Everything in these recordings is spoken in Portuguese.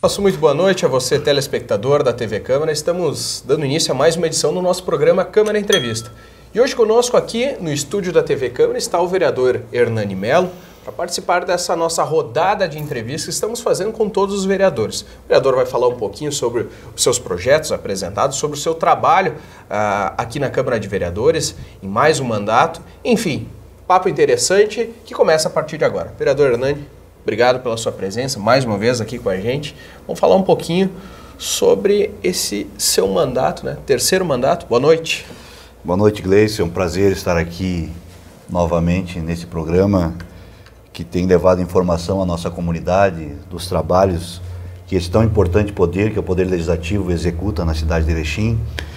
Nosso muito boa noite a você, telespectador da TV Câmara. Estamos dando início a mais uma edição do nosso programa Câmara Entrevista. E hoje conosco aqui no estúdio da TV Câmara está o vereador Hernani Melo para participar dessa nossa rodada de entrevistas que estamos fazendo com todos os vereadores. O vereador vai falar um pouquinho sobre os seus projetos apresentados, sobre o seu trabalho aqui na Câmara de Vereadores, em mais um mandato. Enfim, papo interessante que começa a partir de agora. Vereador Hernani, obrigado pela sua presença mais uma vez aqui com a gente. Vamos falar um pouquinho sobre esse seu mandato, né? Terceiro mandato. Boa noite. Boa noite, Gleison. É um prazer estar aqui novamente nesse programa que tem levado informação à nossa comunidade dos trabalhos que esse tão importante poder, que é o Poder Legislativo, executa na cidade de Erechim.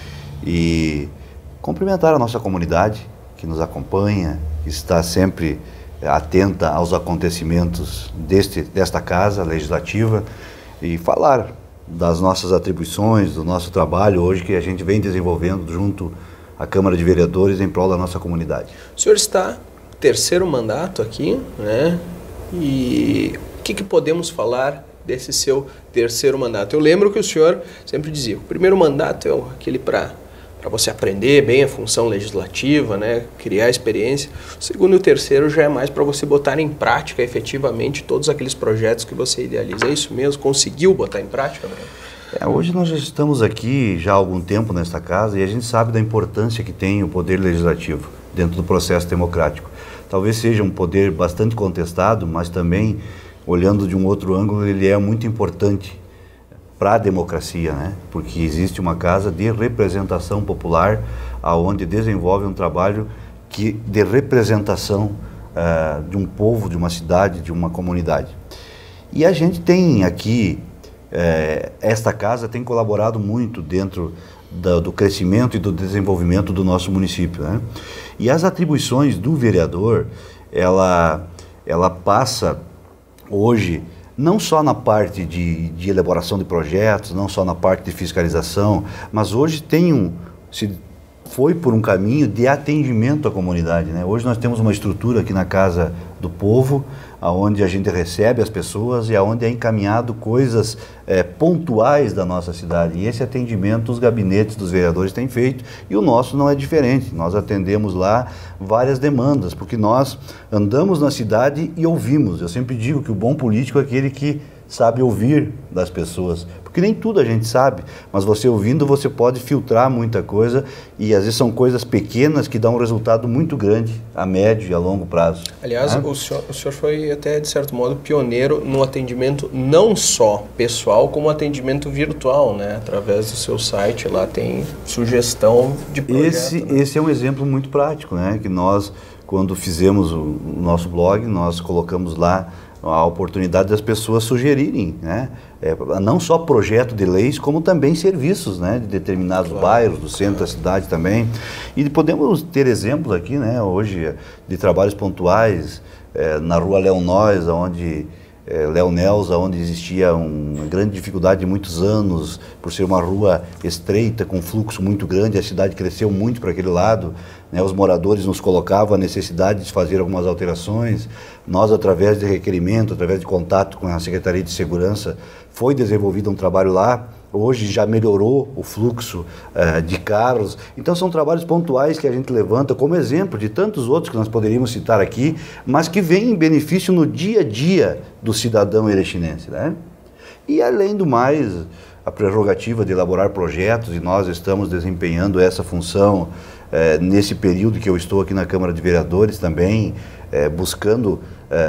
E cumprimentar a nossa comunidade que nos acompanha, que está sempre atenta aos acontecimentos desta Casa Legislativa e falar das nossas atribuições, do nosso trabalho hoje que a gente vem desenvolvendo junto à Câmara de Vereadores em prol da nossa comunidade. O senhor está no terceiro mandato aqui, né? E o que podemos falar desse seu terceiro mandato? Eu lembro que o senhor sempre dizia, o primeiro mandato é aquele para você aprender bem a função legislativa, né, criar experiência. O segundo e o terceiro já é mais para você botar em prática efetivamente todos aqueles projetos que você idealiza. É isso mesmo? Conseguiu botar em prática? Hoje nós já estamos aqui já há algum tempo nesta casa e a gente sabe da importância que tem o Poder Legislativo dentro do processo democrático. Talvez seja um poder bastante contestado, mas também, olhando de um outro ângulo, ele é muito importante para a democracia, né? Porque existe uma casa de representação popular aonde desenvolve um trabalho de representação de um povo, de uma cidade, de uma comunidade. E a gente tem aqui, esta casa tem colaborado muito dentro do crescimento e do desenvolvimento do nosso município, né? E as atribuições do vereador, ela passa hoje não só na parte de elaboração de projetos, não só na parte de fiscalização, mas hoje foi por um caminho de atendimento à comunidade, né? Hoje nós temos uma estrutura aqui na Casa do Povo, onde a gente recebe as pessoas e onde é encaminhado coisas pontuais da nossa cidade. E esse atendimento os gabinetes dos vereadores têm feito e o nosso não é diferente. Nós atendemos lá várias demandas, porque nós andamos na cidade e ouvimos. Eu sempre digo que o bom político é aquele que sabe ouvir das pessoas, porque nem tudo a gente sabe, mas você ouvindo você pode filtrar muita coisa e às vezes são coisas pequenas que dão um resultado muito grande a médio e a longo prazo. Aliás, o senhor foi até de certo modo pioneiro no atendimento não só pessoal, como atendimento virtual, né? Através do seu site lá tem sugestão de projeto. Esse é um exemplo muito prático, né? Que nós, quando fizemos o nosso blog, nós colocamos lá a oportunidade das pessoas sugerirem, né? Não só projeto de leis, como também serviços, né? De determinados bairros, do centro da cidade também. E podemos ter exemplos aqui, né? Hoje, de trabalhos pontuais, na rua Leonóis, onde Leonelza, onde existia uma grande dificuldade de muitos anos, por ser uma rua estreita, com fluxo muito grande, a cidade cresceu muito para aquele lado, né? Os moradores nos colocavam a necessidade de fazer algumas alterações. Nós, através de requerimento, através de contato com a Secretaria de Segurança, foi desenvolvido um trabalho lá. Hoje já melhorou o fluxo de carros. Então são trabalhos pontuais que a gente levanta como exemplo de tantos outros que nós poderíamos citar aqui, mas que vêm em benefício no dia a dia do cidadão erechinense, né? E além do mais, a prerrogativa de elaborar projetos, e nós estamos desempenhando essa função nesse período que eu estou aqui na Câmara de Vereadores também, buscando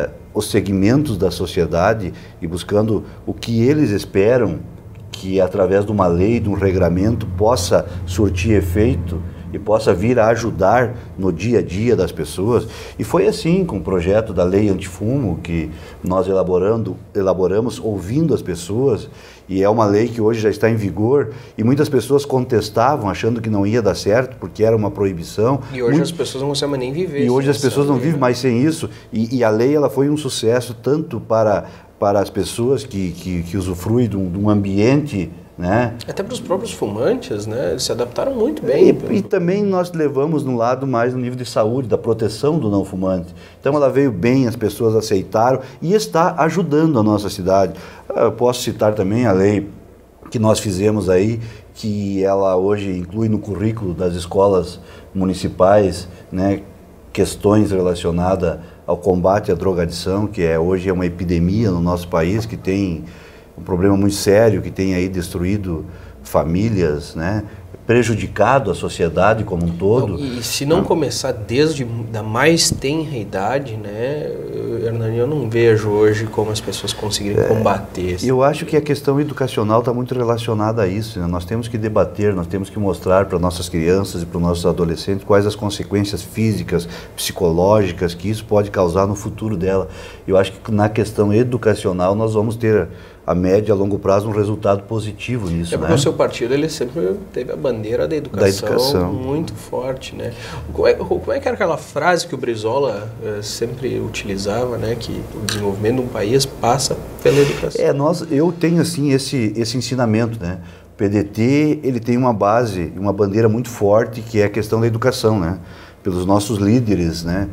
os segmentos da sociedade e buscando o que eles esperam que através de uma lei, de um regramento, possa surtir efeito e possa vir a ajudar no dia a dia das pessoas. E foi assim com o projeto da Lei Antifumo, que nós elaboramos ouvindo as pessoas, e é uma lei que hoje já está em vigor, e muitas pessoas contestavam, achando que não ia dar certo, porque era uma proibição. E hoje as pessoas não conseguem nem viver. E hoje as pessoas não vivem mais sem isso, e a lei ela foi um sucesso tanto para as pessoas que usufruem de um ambiente né? Até para os próprios fumantes, né? Eles se adaptaram muito bem. E também nós levamos no lado mais no nível de saúde, da proteção do não fumante. Então ela veio bem, as pessoas aceitaram e está ajudando a nossa cidade. Eu posso citar também a lei que nós fizemos aí, que ela hoje inclui no currículo das escolas municipais, né, questões relacionadas ao combate à drogadição, que hoje é uma epidemia no nosso país, que tem um problema muito sério, que tem aí destruído famílias, né, prejudicado a sociedade como um todo. Não, e se não começar desde da mais tenra idade, né, Hernani, eu não vejo hoje como as pessoas conseguirem combater isso. Eu acho que a questão educacional está muito relacionada a isso, né? Nós temos que debater, nós temos que mostrar para nossas crianças e para os nossos adolescentes quais as consequências físicas, psicológicas que isso pode causar no futuro dela. Eu acho que na questão educacional nós vamos ter a médio e a longo prazo um resultado positivo nisso. É porque o seu partido ele sempre teve a bandeira da educação muito forte, né? Como é que era aquela frase que o Brizola sempre utilizava, né? Que o desenvolvimento de um país passa pela educação. Eu tenho assim esse ensinamento, né? O PDT ele tem uma base, uma bandeira muito forte que é a questão da educação, né? Pelos nossos líderes, né?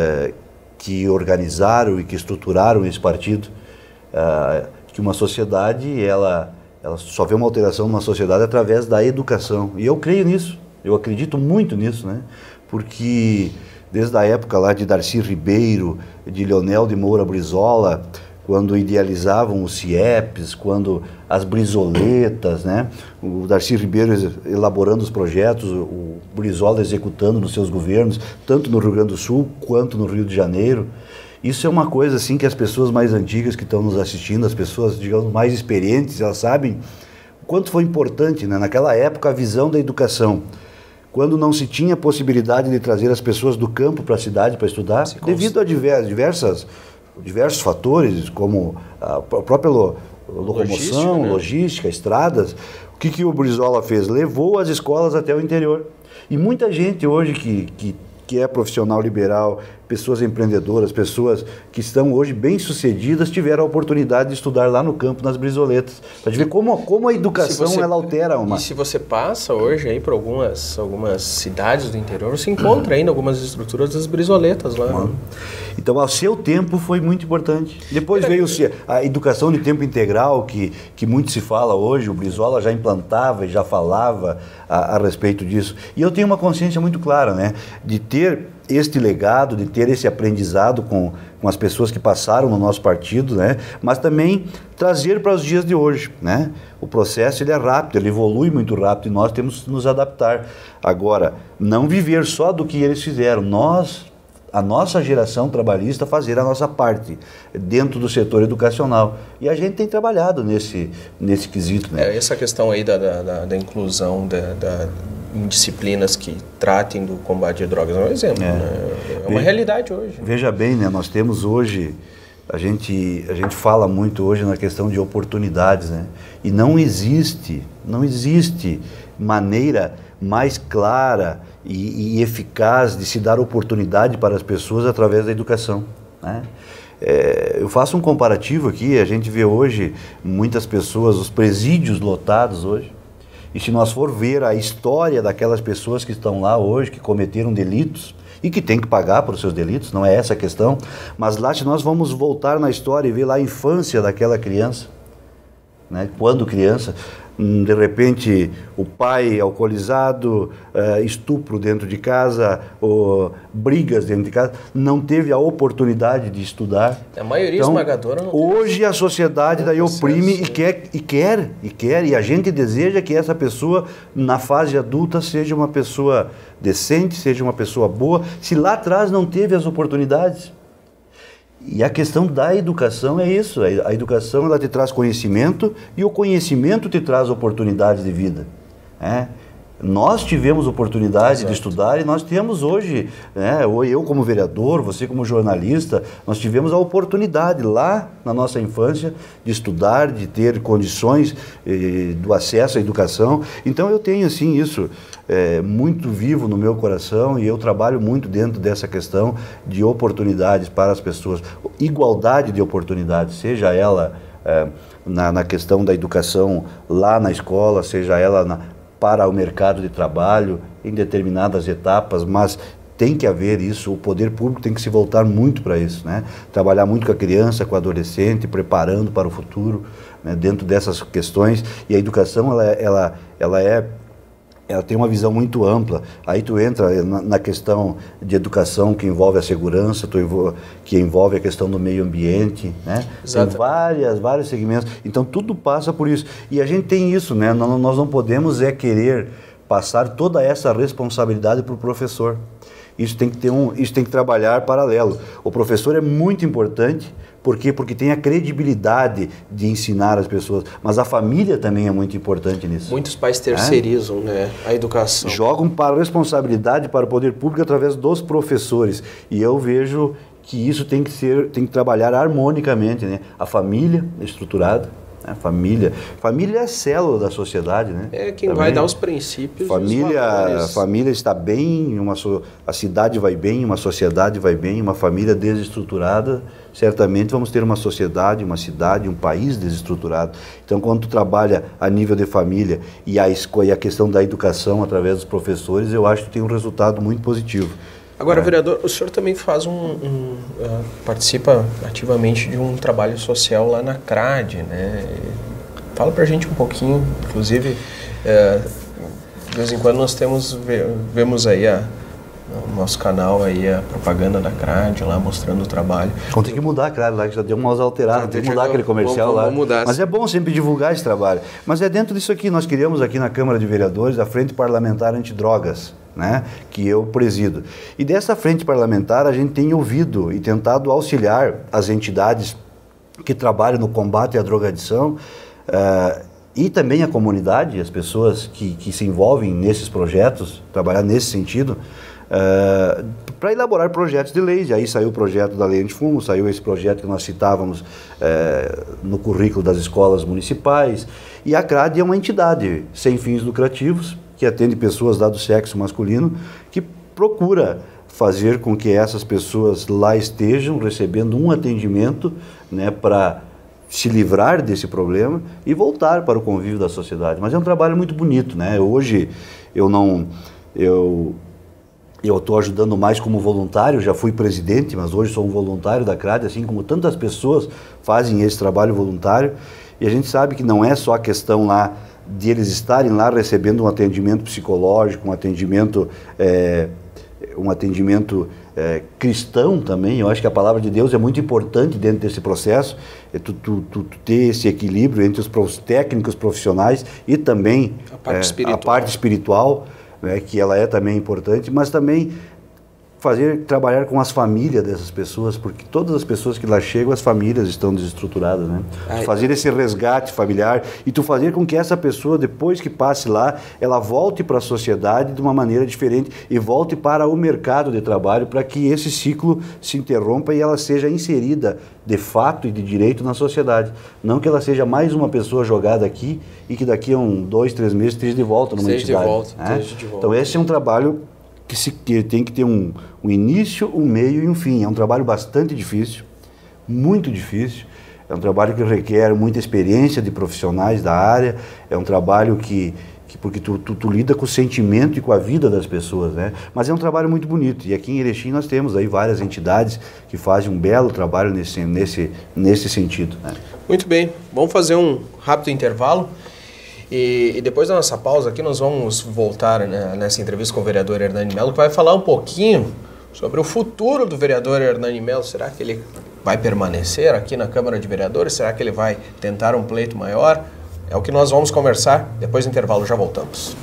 Que organizaram e que estruturaram esse partido. Que uma sociedade, ela só vê uma alteração numa sociedade através da educação. E eu creio nisso, eu acredito muito nisso, né? Porque desde a época lá de Darcy Ribeiro, de Leonel de Moura Brizola, quando idealizavam os CIEPs, quando as brizoletas, né? O Darcy Ribeiro elaborando os projetos, o Brizola executando nos seus governos, tanto no Rio Grande do Sul quanto no Rio de Janeiro. Isso é uma coisa assim que as pessoas mais antigas que estão nos assistindo, as pessoas, digamos, mais experientes, elas sabem o quanto foi importante, né? Naquela época a visão da educação. Quando não se tinha possibilidade de trazer as pessoas do campo para a cidade para estudar, devido a diversos fatores, como a própria locomoção, logística, estradas, o que o Brizola fez? Levou as escolas até o interior. E muita gente hoje que é profissional liberal, pessoas empreendedoras, pessoas que estão hoje bem-sucedidas, tiveram a oportunidade de estudar lá no campo, nas brizoletas. Para ver como a educação ela altera uma... E se você passa hoje aí por algumas cidades do interior, você encontra ainda algumas estruturas das brizoletas lá. Né? Então, ao seu tempo foi muito importante. Depois veio a educação de tempo integral, que muito se fala hoje, o Brizola já implantava e já falava a respeito disso. E eu tenho uma consciência muito clara, né, de ter este legado, de ter esse aprendizado com as pessoas que passaram no nosso partido, né? Mas também trazer para os dias de hoje, né? O processo ele é rápido, ele evolui muito rápido e nós temos que nos adaptar. Agora, não viver só do que eles fizeram, a nossa geração trabalhista fazer a nossa parte dentro do setor educacional. E a gente tem trabalhado nesse quesito, né? Essa questão aí da inclusão em disciplinas que tratem do combate a drogas é um exemplo, né? É uma realidade hoje. Veja bem, né? Nós temos hoje, a gente fala muito hoje na questão de oportunidades, né? E não existe maneira mais clara e eficaz de se dar oportunidade para as pessoas através da educação, né? Eu faço um comparativo aqui, a gente vê hoje muitas pessoas, os presídios lotados hoje, e se nós for ver a história daquelas pessoas que estão lá hoje, que cometeram delitos, e que tem que pagar por seus delitos, não é essa a questão, mas lá se nós vamos voltar na história e ver lá a infância daquela criança, né? Quando criança, de repente o pai alcoolizado, estupro dentro de casa, ou brigas dentro de casa, não teve a oportunidade de estudar. A maioria esmagadora não hoje a sociedade daí oprime e a gente deseja que essa pessoa na fase adulta seja uma pessoa decente, seja uma pessoa boa, se lá atrás não teve as oportunidades. E a questão da educação é isso, a educação ela te traz conhecimento e o conhecimento te traz oportunidades de vida, né? Nós tivemos oportunidade de estudar e nós temos hoje, né, eu como vereador, você como jornalista, nós tivemos a oportunidade lá na nossa infância de estudar, de ter condições do acesso à educação. Então eu tenho assim isso muito vivo no meu coração e eu trabalho muito dentro dessa questão de oportunidades para as pessoas, igualdade de oportunidades, seja ela na questão da educação lá na escola, seja ela para o mercado de trabalho, em determinadas etapas, mas tem que haver isso, o poder público tem que se voltar muito para isso, né? Trabalhar muito com a criança, com o adolescente, preparando para o futuro, né? Dentro dessas questões. E a educação, ela tem uma visão muito ampla. Aí tu entra na questão de educação que envolve a segurança, que envolve a questão do meio ambiente, né? Tem vários segmentos. Então tudo passa por isso. E a gente tem isso, né? Nós não podemos querer passar toda essa responsabilidade para o professor. Isso tem que trabalhar paralelo. O professor é muito importante, por quê? Porque tem a credibilidade de ensinar as pessoas, mas a família também é muito importante nisso. Muitos pais terceirizam, né, a educação. Jogam para a responsabilidade para o poder público através dos professores. E eu vejo que isso tem que trabalhar harmonicamente, né? A família estruturada. Família é a célula da sociedade, né? É quem vai dar os princípios. Família está bem, a cidade vai bem, uma sociedade vai bem, uma família desestruturada, certamente vamos ter uma sociedade, uma cidade, um país desestruturado. Então, quando tu trabalha a nível de família e a questão da educação através dos professores, eu acho que tem um resultado muito positivo. Agora, vereador, o senhor também faz participa ativamente de um trabalho social lá na CRAD, né? Fala pra gente um pouquinho, inclusive, de vez em quando nós vemos aí no nosso canal aí a propaganda da CRAD lá mostrando o trabalho. Tem que mudar a CRAD lá, que já deu umas alteradas, tem que mudar aquele comercial lá. Mas é bom sempre divulgar esse trabalho. Mas é dentro disso aqui, nós criamos aqui na Câmara de Vereadores a Frente Parlamentar Antidrogas, né, que eu presido. E dessa frente parlamentar a gente tem ouvido e tentado auxiliar as entidades que trabalham no combate à drogadição e também a comunidade, as pessoas que se envolvem nesses projetos, trabalhar nesse sentido, para elaborar projetos de leis. E aí saiu o projeto da lei antifumo, saiu esse projeto que nós citávamos no currículo das escolas municipais. E a CRAD é uma entidade sem fins lucrativos, que atende pessoas lá do sexo masculino, que procura fazer com que essas pessoas lá estejam recebendo um atendimento, né, para se livrar desse problema e voltar para o convívio da sociedade. Mas é um trabalho muito bonito, né? Hoje eu estou ajudando mais como voluntário, já fui presidente, mas hoje sou um voluntário da CRAD, assim como tantas pessoas fazem esse trabalho voluntário. E a gente sabe que não é só a questão lá de eles estarem lá recebendo um atendimento psicológico, um atendimento cristão também. Eu acho que a palavra de Deus é muito importante dentro desse processo, tu ter esse equilíbrio entre os técnicos profissionais e também a parte espiritual, né, que ela é também importante, mas também trabalhar com as famílias dessas pessoas, porque todas as pessoas que lá chegam, as famílias estão desestruturadas, né? Fazer esse resgate familiar e tu fazer com que essa pessoa, depois que passe lá, ela volte para a sociedade de uma maneira diferente e volte para o mercado de trabalho, para que esse ciclo se interrompa e ela seja inserida de fato e de direito na sociedade. Não que ela seja mais uma pessoa jogada aqui e que daqui a 2, 3 meses esteja de volta numa entidade. Esteja de volta. Então esse é um trabalho que tem que ter um início, um meio e um fim. É um trabalho bastante difícil, muito difícil. É um trabalho que requer muita experiência de profissionais da área. É um trabalho porque tu lida com o sentimento e com a vida das pessoas, né? Mas é um trabalho muito bonito. E aqui em Erechim nós temos aí várias entidades que fazem um belo trabalho nesse sentido, né? Muito bem. Vamos fazer um rápido intervalo. E depois da nossa pausa aqui, nós vamos voltar, né, nessa entrevista com o vereador Hernani Mello, que vai falar um pouquinho sobre o futuro do vereador Hernani Mello. Será que ele vai permanecer aqui na Câmara de Vereadores? Será que ele vai tentar um pleito maior? É o que nós vamos conversar. Depois do intervalo já voltamos.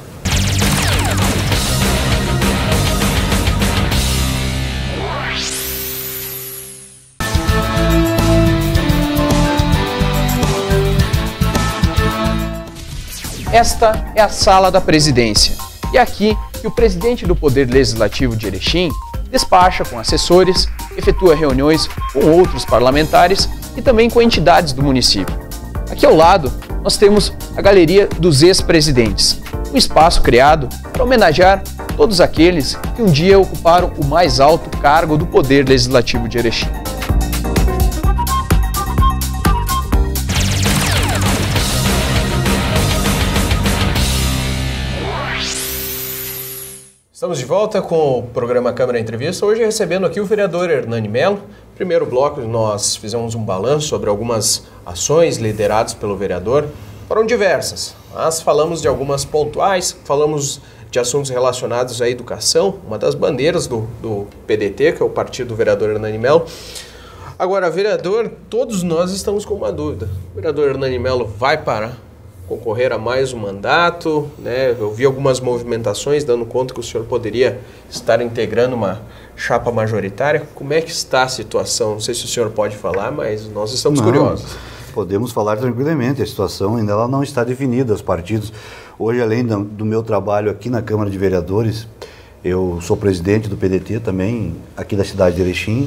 Esta é a sala da presidência. E aqui que o presidente do Poder Legislativo de Erechim despacha com assessores, efetua reuniões com outros parlamentares e também com entidades do município. Aqui ao lado, nós temos a Galeria dos Ex-Presidentes, um espaço criado para homenagear todos aqueles que um dia ocuparam o mais alto cargo do Poder Legislativo de Erechim. Estamos de volta com o programa Câmara Entrevista, hoje recebendo aqui o vereador Hernani Mello. Primeiro bloco nós fizemos um balanço sobre algumas ações lideradas pelo vereador, foram diversas, mas falamos de algumas pontuais, falamos de assuntos relacionados à educação, uma das bandeiras do PDT, que é o partido do vereador Hernani Mello. Agora, vereador, todos nós estamos com uma dúvida, o vereador Hernani Mello vai para concorrer a mais um mandato, né? Eu vi algumas movimentações dando conta que o senhor poderia estar integrando uma chapa majoritária. Como é que está a situação? Não sei se o senhor pode falar, mas nós estamos curiosos. Podemos falar tranquilamente, a situação ainda ela não está definida, os partidos. Hoje, além do meu trabalho aqui na Câmara de Vereadores, eu sou presidente do PDT também, aqui da cidade de Erechim,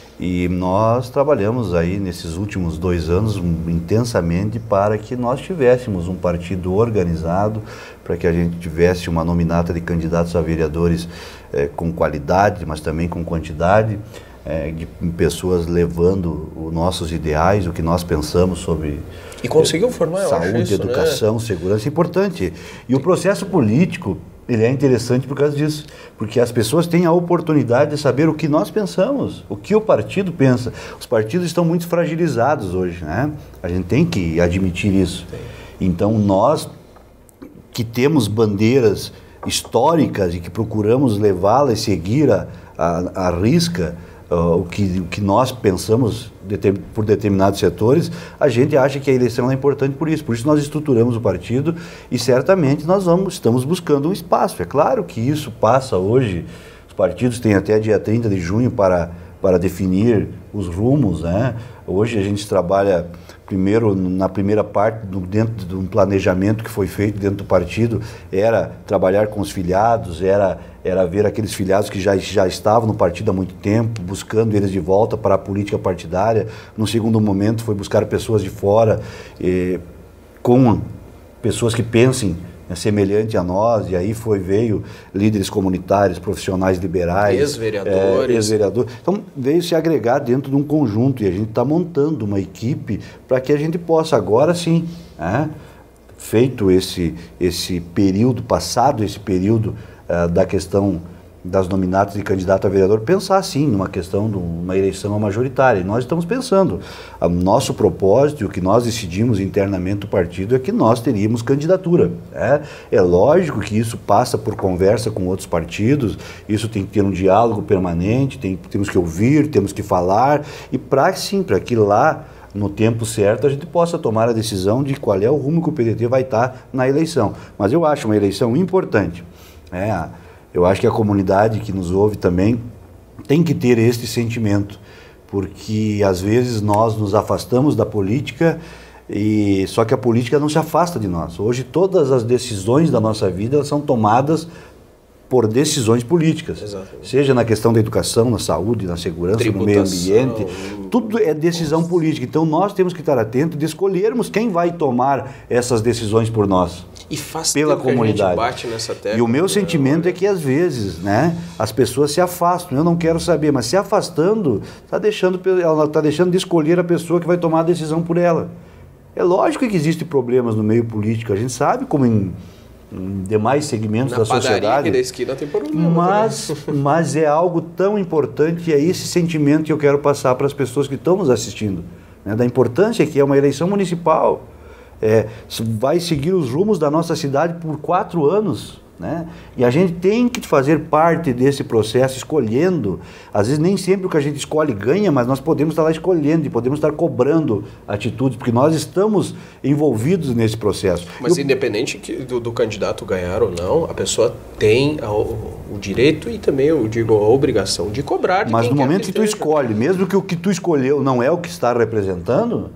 e nós trabalhamos aí nesses últimos 2 anos intensamente para que nós tivéssemos um partido organizado, para que a gente tivesse uma nominata de candidatos a vereadores com qualidade, mas também com quantidade, de pessoas levando os nossos ideais, o que nós pensamos sobre e conseguiu formar, saúde, educação, segurança, é importante. E o processo político, ele é interessante por causa disso, porque as pessoas têm a oportunidade de saber o que nós pensamos, o que o partido pensa. Os partidos estão muito fragilizados hoje, né? A gente tem que admitir isso. Sim. Então nós que temos bandeiras históricas e que procuramos levá-las e seguir a risca, o que nós pensamos por determinados setores, a gente acha que a eleição é importante por isso nós estruturamos o partido e certamente nós estamos buscando um espaço. É claro que isso passa hoje, os partidos têm até dia 30 de junho para definir os rumos, né? Hoje a gente trabalha primeiro, na primeira parte, dentro de um planejamento que foi feito dentro do partido, era trabalhar com os filiados, era ver aqueles filiados que já estavam no partido há muito tempo, buscando eles de volta para a política partidária. No segundo momento foi buscar pessoas de fora, com pessoas que pensem semelhante a nós, e aí veio líderes comunitários, profissionais liberais, ex-vereadores. Então veio se agregar dentro de um conjunto e a gente está montando uma equipe para que a gente possa agora sim, feito esse período passado, esse período da questão das nominatas de candidato a vereador, pensar sim numa questão de uma eleição majoritária. E nós estamos pensando, o nosso propósito e o que nós decidimos internamente do partido é que nós teríamos candidatura. É lógico que isso passa por conversa com outros partidos, isso tem que ter um diálogo permanente, temos que ouvir, temos que falar, e para que lá, no tempo certo, a gente possa tomar a decisão de qual é o rumo que o PDT vai estar na eleição. Mas eu acho uma eleição importante. Eu acho que a comunidade que nos ouve também tem que ter este sentimento, porque às vezes nós nos afastamos da política, só que a política não se afasta de nós. Hoje todas as decisões da nossa vida elas são tomadas por decisões políticas. Exatamente. Seja na questão da educação, na saúde, na segurança, no meio ambiente, tudo é decisão política. Então nós temos que estar atentos de escolhermos quem vai tomar essas decisões por nós. E faz pela comunidade. Que a gente bate nessa tecla, e o meu sentimento é que às vezes, as pessoas se afastam. Eu não quero saber, mas se afastando, ela está deixando de escolher a pessoa que vai tomar a decisão por ela. É lógico que existem problemas no meio político, a gente sabe como em demais segmentos da sociedade. Da esquina tem problema. Mas é algo tão importante, e é esse sentimento que eu quero passar para as pessoas que estão nos assistindo, da importância que é uma eleição municipal. Vai seguir os rumos da nossa cidade por 4 anos, e a gente tem que fazer parte desse processo, escolhendo. Às vezes nem sempre o que a gente escolhe ganha, mas nós podemos estar lá escolhendo e podemos estar cobrando atitudes, porque nós estamos envolvidos nesse processo. Mas independente do candidato ganhar ou não, a pessoa tem o direito e também, eu digo, a obrigação de cobrar. Mas no momento que tu escolhe, mesmo que o que tu escolheu não é o que está representando,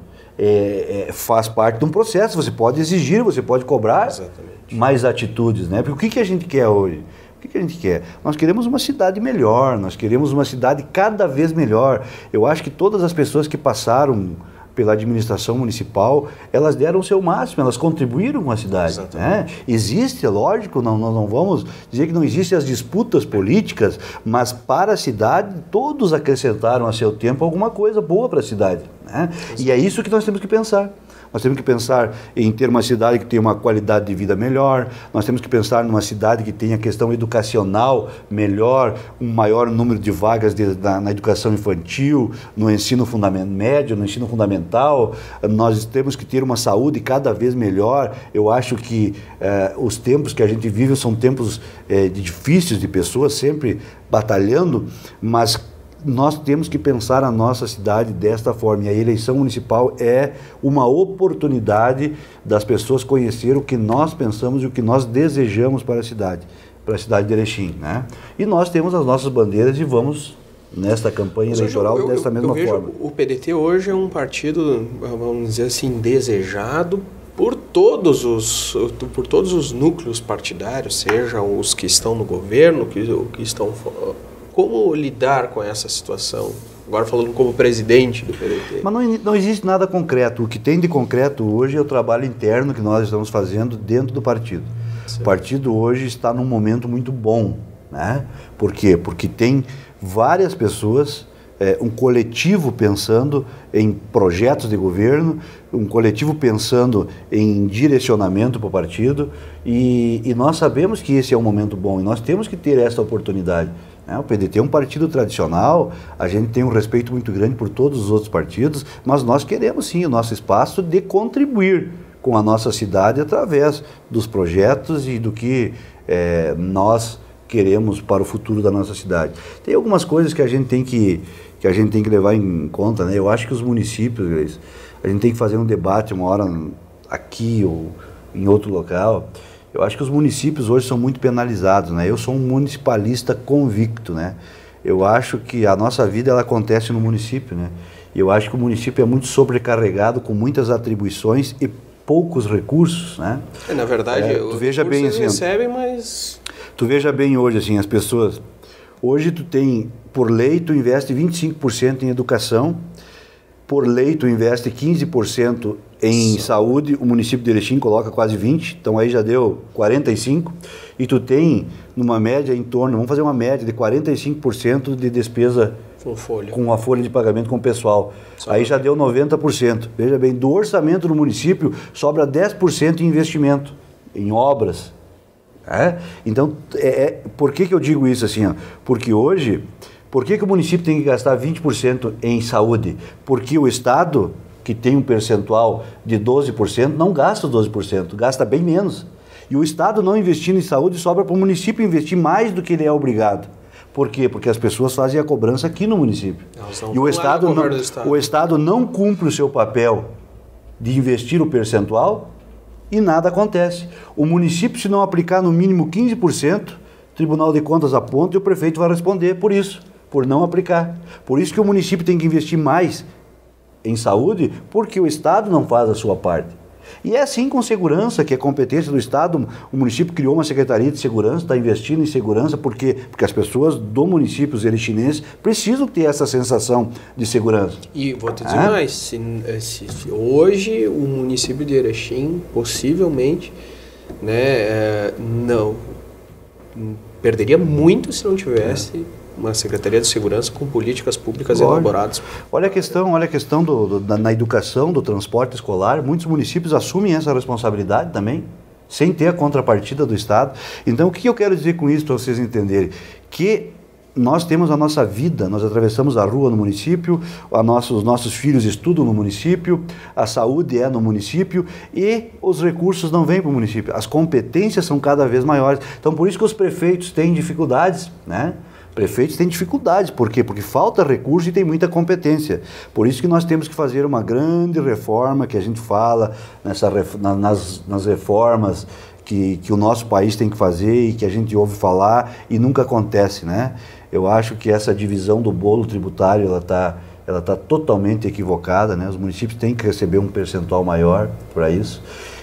faz parte de um processo. Você pode exigir, você pode cobrar. Exatamente. Mais atitudes, Porque o que a gente quer hoje? O que a gente quer? Nós queremos uma cidade melhor, nós queremos uma cidade cada vez melhor. Eu acho que todas as pessoas que passaram pela administração municipal, elas deram o seu máximo, elas contribuíram com a cidade. Existe, é lógico, nós não vamos dizer que não existem as disputas políticas, mas para a cidade todos acrescentaram a seu tempo alguma coisa boa para a cidade. E é isso que nós temos que pensar. nós temos que pensar em ter uma cidade que tenha uma qualidade de vida melhor, nós temos que pensar numa cidade que tenha questão educacional melhor, um maior número de vagas na educação infantil, no ensino médio, no ensino fundamental, nós temos que ter uma saúde cada vez melhor. Eu acho que os tempos que a gente vive são tempos difíceis, de pessoas sempre batalhando, mas nós temos que pensar a nossa cidade desta forma, e a eleição municipal é uma oportunidade das pessoas conhecer o que nós pensamos e o que nós desejamos para a cidade de Erechim, né? E nós temos as nossas bandeiras e vamos nesta campanha eleitoral dessa mesma forma. O PDT hoje é um partido, vamos dizer assim, desejado por todos os núcleos partidários, sejam os que estão no governo, que estão... Como lidar com essa situação? Agora falando como presidente do PDT. Mas não existe nada concreto. O que tem de concreto hoje é o trabalho interno que nós estamos fazendo dentro do partido. Certo. O partido hoje está num momento muito bom, né? Por quê? Porque tem várias pessoas, um coletivo pensando em projetos de governo, um coletivo pensando em direcionamento para o partido, e nós sabemos que esse é um momento bom e nós temos que ter essa oportunidade. O PDT é um partido tradicional, a gente tem um respeito muito grande por todos os outros partidos, mas nós queremos sim o nosso espaço de contribuir com a nossa cidade através dos projetos e do que nós queremos para o futuro da nossa cidade. Tem algumas coisas que a gente tem que levar em conta, né? Eu acho que os municípios, a gente tem que fazer um debate uma hora aqui ou em outro local. Eu acho que os municípios hoje são muito penalizados, né? Eu sou um municipalista convicto, né? Eu acho que a nossa vida ela acontece no município, né? E eu acho que o município é muito sobrecarregado com muitas atribuições e poucos recursos, né? Na verdade, tu veja bem assim, recebem, mas... Tu veja bem hoje assim, as pessoas... Hoje tu tem, por lei, tu investe 25% em educação, por lei tu investe 15% em saúde, o município de Erechim coloca quase 20%, então aí já deu 45%, e tu tem numa média em torno, vamos fazer uma média de 45% de despesa com a folha de pagamento com o pessoal. Aí já deu 90%. Veja bem, do orçamento do município sobra 10% em investimento, em obras. Então, por que eu digo isso assim? Porque hoje, por que o município tem que gastar 20% em saúde? Porque o Estado, que tem um percentual de 12%, não gasta 12%, gasta bem menos. E o Estado não investindo em saúde, sobra para o município investir mais do que ele é obrigado. Por quê? Porque as pessoas fazem a cobrança aqui no município. E o Estado não cumpre o seu papel de investir o percentual e nada acontece. O município, se não aplicar no mínimo 15%, o Tribunal de Contas aponta e o prefeito vai responder por isso, por não aplicar. Por isso que o município tem que investir mais em saúde, porque o Estado não faz a sua parte. E é assim com segurança, que é competência do Estado. O município criou uma Secretaria de Segurança, está investindo em segurança, porque as pessoas do município, os erechinenses, precisam ter essa sensação de segurança. E vou te dizer mais, se hoje o município de Erechim, possivelmente, né, não perderia muito se não tivesse uma Secretaria de Segurança com políticas públicas elaboradas. Olha a questão na educação, do transporte escolar. Muitos municípios assumem essa responsabilidade também, sem ter a contrapartida do Estado. Então, o que eu quero dizer com isso, para vocês entenderem? Que nós temos a nossa vida, nós atravessamos a rua no município, os nossos filhos estudam no município, a saúde é no município e os recursos não vêm para o município. As competências são cada vez maiores. Então, por isso que os prefeitos têm dificuldades, né? Prefeitos têm dificuldades, por quê? Porque falta recurso e tem muita competência. Por isso que nós temos que fazer uma grande reforma, que a gente fala nas reformas que o nosso país tem que fazer e que a gente ouve falar e nunca acontece, né? Eu acho que essa divisão do bolo tributário, ela tá totalmente equivocada, né? Os municípios têm que receber um percentual maior para isso.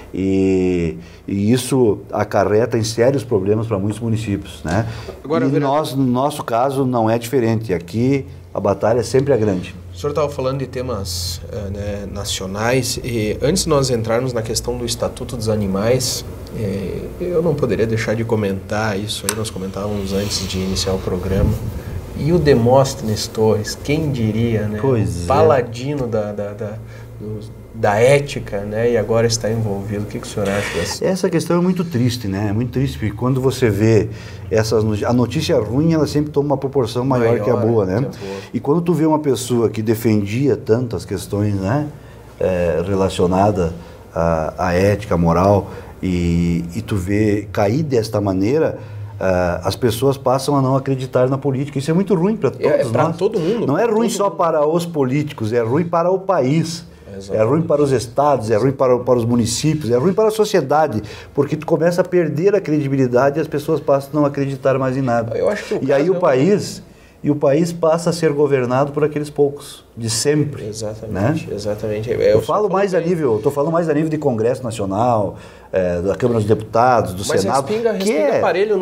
E isso acarreta em sérios problemas para muitos municípios, né? Agora, no nosso caso, não é diferente. Aqui, a batalha sempre é grande. O senhor estava falando de temas nacionais, e antes de nós entrarmos na questão do Estatuto dos Animais, eu não poderia deixar de comentar isso aí, nós comentávamos antes de iniciar o programa. E o Demóstenes Torres, quem diria, né? Pois paladino da ética, né? E agora está envolvido. O que o senhor acha disso? Essa questão é muito triste, né? É muito triste, porque quando você vê a notícia ruim, ela sempre toma uma proporção maior que a boa, né? E quando tu vê uma pessoa que defendia tantas questões, né? Relacionadas à ética, à moral, e tu vê cair desta maneira, as pessoas passam a não acreditar na política. Isso é muito ruim para todos nós. Para todo mundo. Não é ruim só para os políticos, é ruim para o país. Exatamente. É ruim para os estados, é ruim para os municípios, é ruim para a sociedade, porque tu começa a perder a credibilidade e as pessoas passam a não acreditar mais em nada. Eu acho que e aí o país passa a ser governado por aqueles poucos, de sempre. Exatamente, né? Exatamente. Estou falando mais a nível de Congresso Nacional, da Câmara dos Deputados, do Senado. Mas respinga aparelho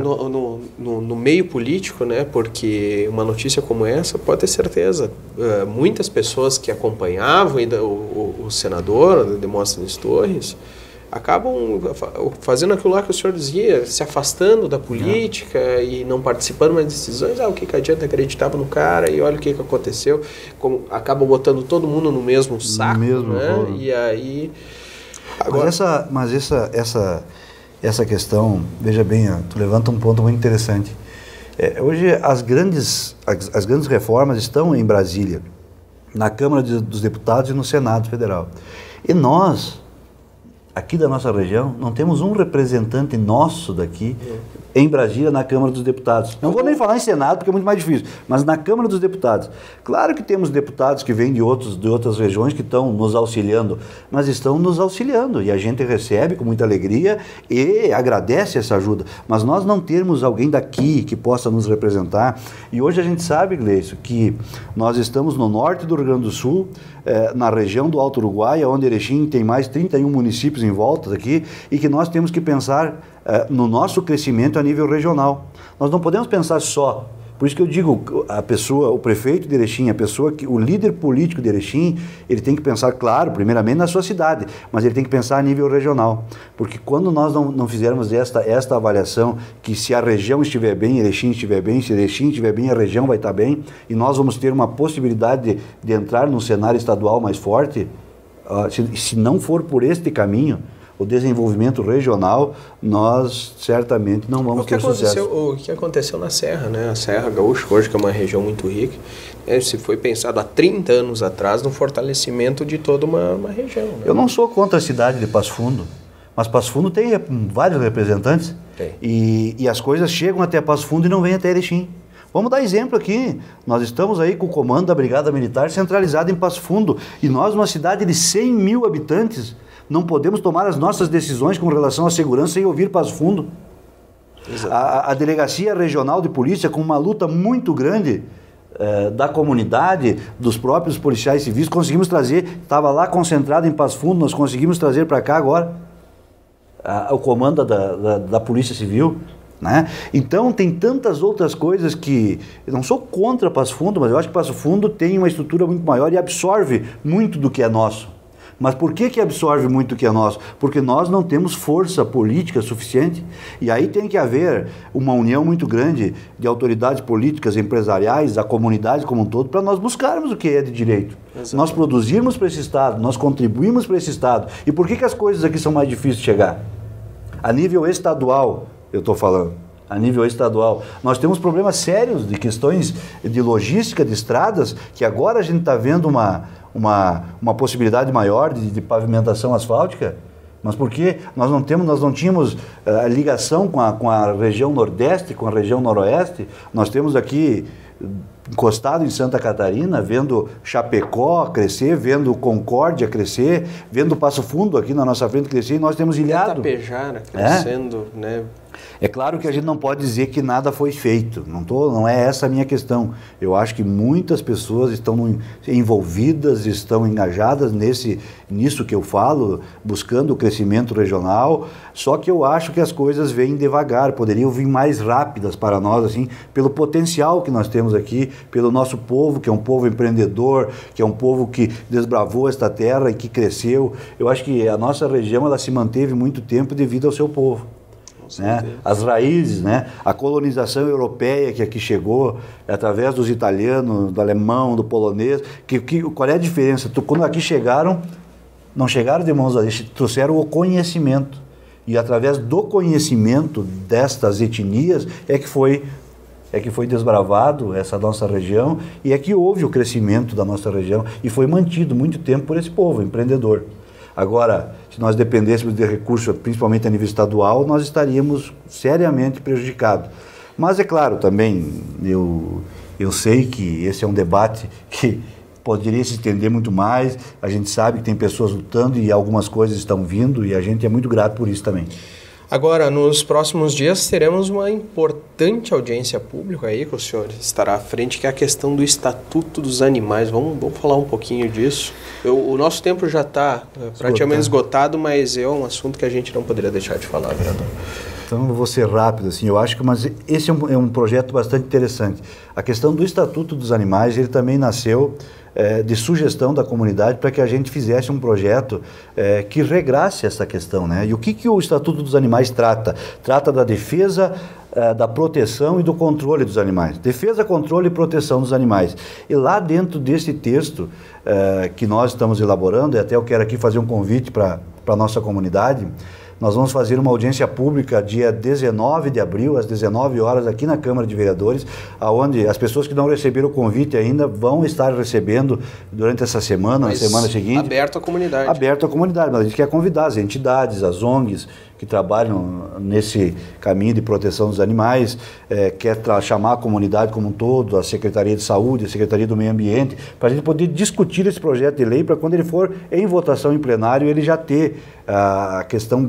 no meio político, né? Porque uma notícia como essa, pode ter certeza, muitas pessoas que acompanhavam o senador, Demóstenes Torres, acabam fazendo aquilo lá que o senhor dizia, se afastando da política e não participando mais de decisões. O que adianta, acreditava no cara e olha o que aconteceu. Acaba botando todo mundo no mesmo saco, né? E aí... Agora... Mas essa questão, veja bem, tu levanta um ponto muito interessante. Hoje as grandes reformas estão em Brasília, na Câmara dos Deputados e no Senado Federal. E nós, aqui da nossa região, não temos um representante nosso daqui em Brasília, na Câmara dos Deputados. Não vou nem falar em Senado, porque é muito mais difícil, mas na Câmara dos Deputados. Claro que temos deputados que vêm de outras regiões que estão nos auxiliando, mas estão nos auxiliando e a gente recebe com muita alegria e agradece essa ajuda. Mas nós não termos alguém daqui que possa nos representar. E hoje a gente sabe, Gleison, que nós estamos no norte do Rio Grande do Sul, na região do Alto Uruguai, onde Erechim tem mais 31 municípios em volta aqui, e que nós temos que pensar no nosso crescimento a nível regional. Nós não podemos pensar só. Por isso que eu digo, o prefeito de Erechim, o líder político de Erechim, ele tem que pensar, claro, primeiramente na sua cidade, mas ele tem que pensar a nível regional. Porque quando nós não fizermos esta avaliação, que se a região estiver bem, Erechim estiver bem, se Erechim estiver bem, a região vai estar bem, e nós vamos ter uma possibilidade de entrar num cenário estadual mais forte, se não for por este caminho, o desenvolvimento regional, nós certamente não vamos ter sucesso. O que aconteceu na Serra, né? A Serra Gaúcha, hoje, que é uma região muito rica, se foi pensado há 30 anos atrás no fortalecimento de toda uma região. Né? Eu não sou contra a cidade de Passo Fundo, mas Passo Fundo tem vários representantes e as coisas chegam até Passo Fundo e não vêm até Erechim. Vamos dar exemplo aqui, nós estamos aí com o comando da Brigada Militar centralizado em Passo Fundo e nós, numa cidade de 100 mil habitantes, não podemos tomar as nossas decisões com relação à segurança sem ouvir Passo Fundo. A Delegacia Regional de Polícia, com uma luta muito grande da comunidade, dos próprios policiais civis, conseguimos trazer, estava lá concentrado em Passo Fundo, nós conseguimos trazer para cá agora o comando da Polícia Civil. Né? Então tem tantas outras coisas que eu não sou contra Passo Fundo, mas eu acho que Passo Fundo tem uma estrutura muito maior e absorve muito do que é nosso. Mas por que absorve muito do que é nosso? Porque nós não temos força política suficiente e aí tem que haver uma união muito grande de autoridades políticas, empresariais, da comunidade como um todo, para nós buscarmos o que é de direito. Exatamente. Nós produzirmos para esse Estado, nós contribuímos para esse Estado. E por que as coisas aqui são mais difíceis de chegar? A nível estadual, eu estou falando. A nível estadual, nós temos problemas sérios de questões de logística de estradas, que agora a gente está vendo uma possibilidade maior de pavimentação asfáltica, mas por que nós não tínhamos ligação com a região nordeste, com a região noroeste? Nós temos aqui, encostado em Santa Catarina, vendo Chapecó crescer, vendo Concórdia crescer, vendo Passo Fundo aqui na nossa frente crescer, e nós temos Ilhado. Itapejara crescendo, né? É claro que a gente não pode dizer que nada foi feito, não é essa a minha questão. Eu acho que muitas pessoas estão envolvidas, estão engajadas nisso que eu falo, buscando o crescimento regional, só que eu acho que as coisas vêm devagar, poderiam vir mais rápidas para nós, assim, pelo potencial que nós temos aqui, pelo nosso povo, que é um povo empreendedor, que é um povo que desbravou esta terra e que cresceu. Eu acho que a nossa região ela se manteve muito tempo devido ao seu povo. Né? As raízes, né? A colonização europeia que aqui chegou, através dos italianos, do alemão, do polonês, qual é a diferença? Quando aqui chegaram, não chegaram de mãos vazias, trouxeram o conhecimento. E através do conhecimento destas etnias é que foi desbravado essa nossa região e é que houve o crescimento da nossa região e foi mantido muito tempo por esse povo empreendedor. Agora, se nós dependêssemos de recursos, principalmente a nível estadual, nós estaríamos seriamente prejudicados. Mas é claro, também, eu sei que esse é um debate que poderia se estender muito mais, a gente sabe que tem pessoas lutando e algumas coisas estão vindo e a gente é muito grato por isso também. Agora, nos próximos dias teremos uma importante audiência pública aí que o senhor estará à frente, que é a questão do Estatuto dos Animais. Vamos falar um pouquinho disso. O nosso tempo já está praticamente esgotado, mas é um assunto que a gente não poderia deixar de falar, vereador. Então, eu vou ser rápido, assim, eu acho que mas esse é um projeto bastante interessante. A questão do Estatuto dos Animais, ele também nasceu de sugestão da comunidade para que a gente fizesse um projeto que regrasse essa questão, né? E o que o Estatuto dos Animais trata? Trata da defesa, da proteção e do controle dos animais. Defesa, controle e proteção dos animais. E lá dentro desse texto que nós estamos elaborando, e até eu quero aqui fazer um convite para a nossa comunidade, nós vamos fazer uma audiência pública dia 19 de abril, às 19 horas, aqui na Câmara de Vereadores, onde as pessoas que não receberam o convite ainda vão estar recebendo durante essa semana, na semana seguinte. Aberto à comunidade. Aberto à comunidade, mas a gente quer convidar as entidades, as ONGs que trabalham nesse caminho de proteção dos animais, quer chamar a comunidade como um todo, a Secretaria de Saúde, a Secretaria do Meio Ambiente, para a gente poder discutir esse projeto de lei, para quando ele for em votação em plenário, ele já ter a questão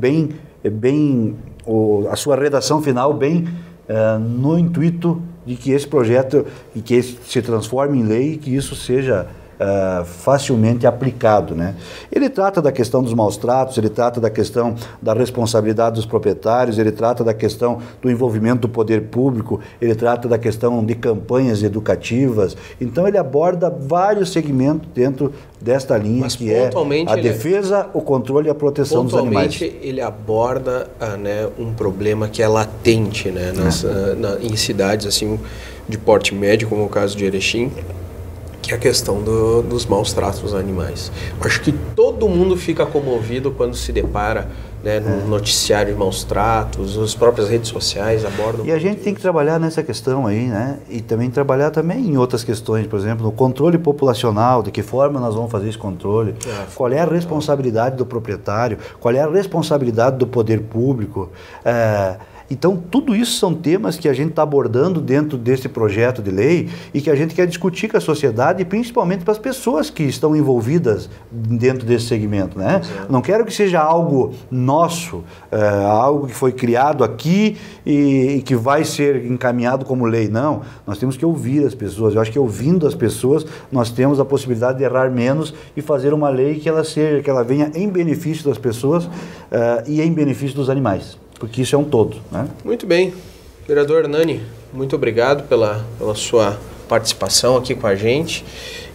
a sua redação final bem no intuito de que esse projeto e que se transforme em lei e que isso seja facilmente aplicado, né? Ele trata da questão dos maus tratos, ele trata da questão da responsabilidade dos proprietários, ele trata da questão do envolvimento do poder público, ele trata da questão de campanhas educativas. Então ele aborda vários segmentos dentro desta linha. Mas que é a defesa, o controle e a proteção dos animais. Pontualmente ele aborda um problema que é latente, né, em cidades assim de porte médio, como o caso de Erechim, que é a questão dos maus tratos aos animais. Acho que todo mundo fica comovido quando se depara no noticiário de maus tratos, as próprias redes sociais abordam. E a gente tem que trabalhar nessa questão aí, né? E também trabalhar também em outras questões, por exemplo, no controle populacional, de que forma nós vamos fazer esse controle, qual é a responsabilidade do proprietário, qual é a responsabilidade do poder público. Então, tudo isso são temas que a gente está abordando dentro desse projeto de lei e que a gente quer discutir com a sociedade e principalmente para as pessoas que estão envolvidas dentro desse segmento, né? Não quero que seja algo nosso, algo que foi criado aqui e que vai ser encaminhado como lei, não. Nós temos que ouvir as pessoas. Eu acho que ouvindo as pessoas, nós temos a possibilidade de errar menos e fazer uma lei que ela venha em benefício das pessoas e em benefício dos animais. Porque isso é um todo, né? Muito bem. Vereador Hernani, muito obrigado pela sua participação aqui com a gente.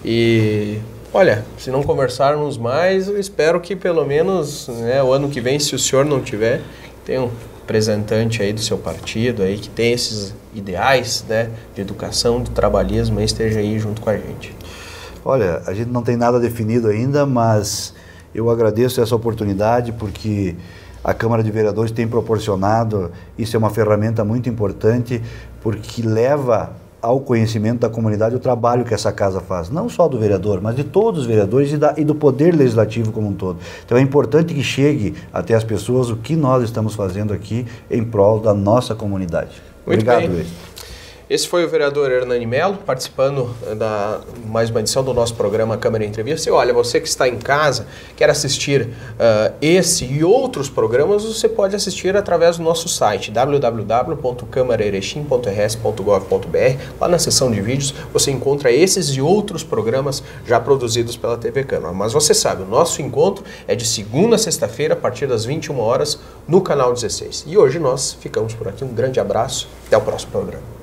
E, olha, se não conversarmos mais, eu espero que pelo menos o ano que vem, se o senhor não tiver, tenha um representante aí do seu partido, aí, que tem esses ideais de educação, de trabalhismo, esteja aí junto com a gente. Olha, a gente não tem nada definido ainda, mas eu agradeço essa oportunidade porque a Câmara de Vereadores tem proporcionado, isso é uma ferramenta muito importante, porque leva ao conhecimento da comunidade o trabalho que essa casa faz, não só do vereador, mas de todos os vereadores e do Poder Legislativo como um todo. Então é importante que chegue até as pessoas o que nós estamos fazendo aqui em prol da nossa comunidade. Muito Obrigado, bem. Luiz. Esse foi o vereador Hernani Melo, participando da mais uma edição do nosso programa Câmara Entrevista. E olha, você que está em casa, quer assistir esse e outros programas, você pode assistir através do nosso site www.camaraerechim.rs.gov.br. Lá na seção de vídeos você encontra esses e outros programas já produzidos pela TV Câmara. Mas você sabe, o nosso encontro é de segunda a sexta-feira, a partir das 21 horas, no canal 16. E hoje nós ficamos por aqui. Um grande abraço, até o próximo programa.